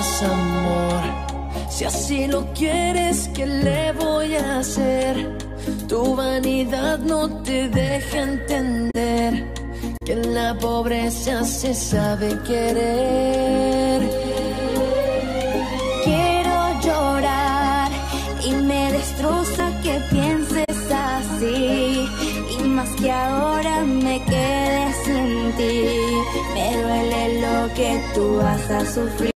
más amor. Si así lo quieres, ¿qué le voy a hacer? Tu vanidad no te deja entender que en la pobreza se sabe querer. Quiero llorar y me destroza que pienses así, y más que ahora me quede sin ti. Me duele lo que tú vas a sufrir.